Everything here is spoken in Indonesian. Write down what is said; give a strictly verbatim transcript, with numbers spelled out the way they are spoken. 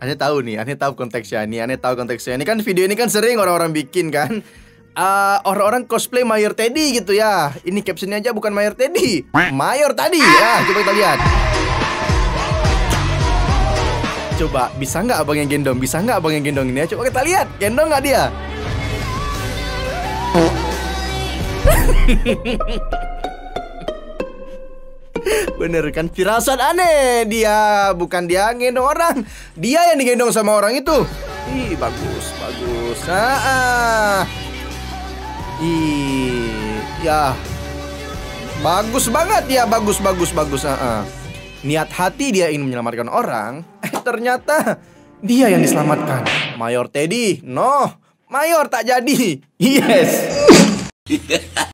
Ane tahu nih, Ane tahu konteksnya nih, Ane tahu konteksnya. Ini kan video ini kan sering orang-orang bikin kan. Uh, orang-orang cosplay Mayor Teddy gitu ya. Ini captionnya aja bukan Mayor Teddy, Mayor tadi ya. Coba kita lihat. Coba bisa nggak abang yang gendong? Bisa nggak abang yang gendong ini ya? Coba kita lihat, gendong nggak dia? Bener kan, firasat aneh. Dia bukan dia gendong orang, dia yang digendong sama orang itu. Ih, bagus, bagus. Ah, ah. Ih, ya, bagus banget ya, bagus, bagus, bagus. Ah, ah. Niat hati dia ingin menyelamatkan orang, eh ternyata dia yang diselamatkan. Mayor Teddy, no, Mayor tak jadi. Yes.